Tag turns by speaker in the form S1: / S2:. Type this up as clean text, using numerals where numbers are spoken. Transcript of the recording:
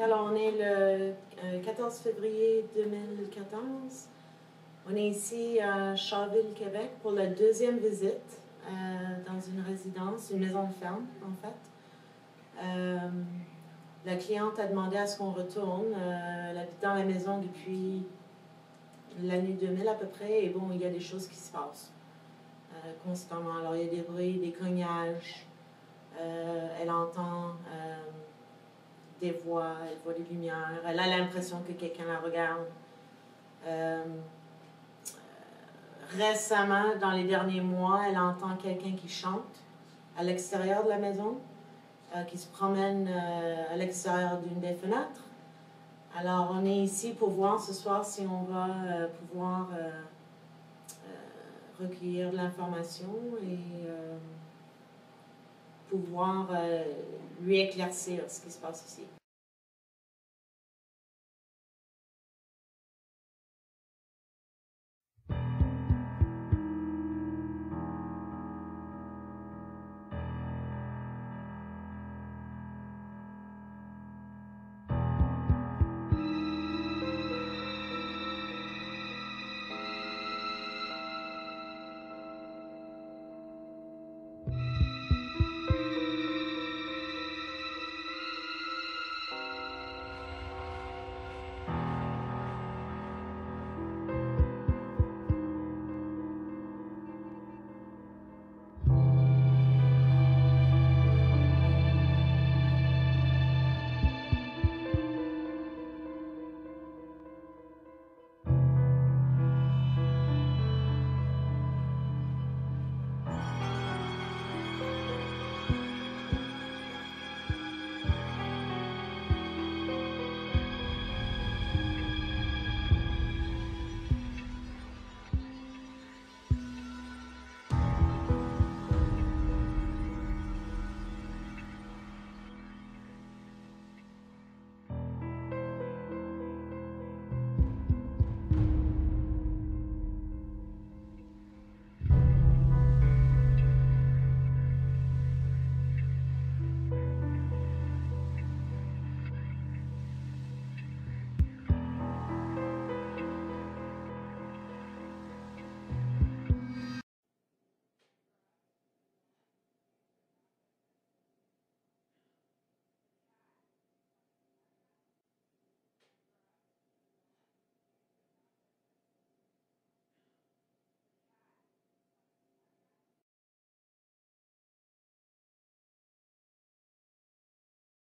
S1: Alors, on est le 14 février 2014. On est ici à Charleville, Québec, pour la deuxième visite dans une résidence, une maison de ferme, en fait. La cliente a demandé à ce qu'on retourne. Elle habite dans la maison depuis l'année 2000 à peu près, et bon, il y a des choses qui se passent constamment. Alors, il y a des bruits, des cognages. Elle entend des voix, elle voit des lumières. Elle a l'impression que quelqu'un la regarde. Récemment, dans les derniers mois, elle entend quelqu'un qui chante à l'extérieur de la maison, qui se promène à l'extérieur d'une des fenêtres. Alors, on est ici pour voir ce soir si on va pouvoir recueillir de l'information et pouvoir lui éclaircir ce qui se passe ici.